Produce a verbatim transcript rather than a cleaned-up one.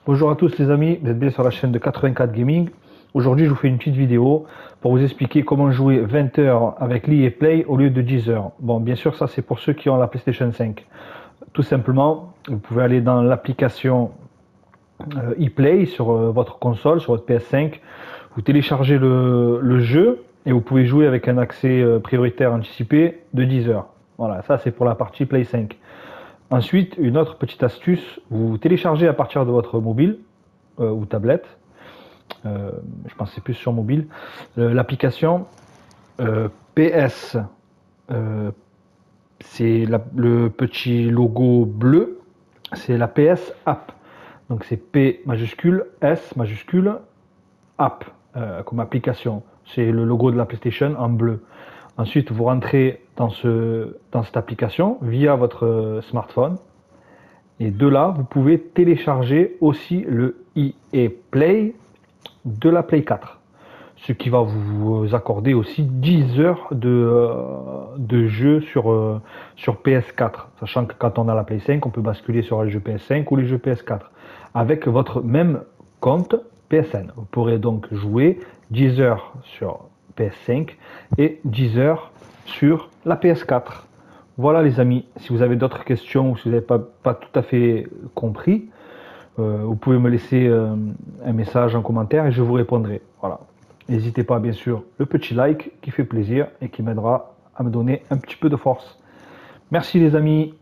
Bonjour à tous les amis, vous êtes bien sur la chaîne de quatre-vingt-quatre Gaming. Aujourd'hui je vous fais une petite vidéo pour vous expliquer comment jouer vingt heures avec l'E A Play au lieu de dix heures. Bon, bien sûr ça c'est pour ceux qui ont la PlayStation cinq. Tout simplement, vous pouvez aller dans l'application euh, ePlay sur euh, votre console, sur votre P S cinq. Vous téléchargez le, le jeu et vous pouvez jouer avec un accès euh, prioritaire anticipé de dix heures. Voilà, ça c'est pour la partie Play cinq. Ensuite, une autre petite astuce, vous téléchargez à partir de votre mobile euh, ou tablette, euh, je pense que c'est plus sur mobile, euh, l'application euh, P S, euh, c'est le petit logo bleu, c'est la P S App. Donc c'est P majuscule, S majuscule, App euh, comme application. C'est le logo de la PlayStation en bleu. Ensuite, vous rentrez dans, ce, dans cette application via votre smartphone. Et de là, vous pouvez télécharger aussi le E A Play de la Play quatre. Ce qui va vous accorder aussi dix heures de, de jeu sur, sur P S quatre. Sachant que quand on a la Play cinq, on peut basculer sur les jeux P S cinq ou les jeux P S quatre. Avec votre même compte P S N. Vous pourrez donc jouer dix heures sur P S cinq et dix heures sur la P S quatre. Voilà les amis, si vous avez d'autres questions ou si vous n'avez pas, pas tout à fait compris, euh, vous pouvez me laisser euh, un message en commentaire et je vous répondrai. Voilà. N'hésitez pas bien sûr, le petit like qui fait plaisir et qui m'aidera à me donner un petit peu de force. Merci les amis.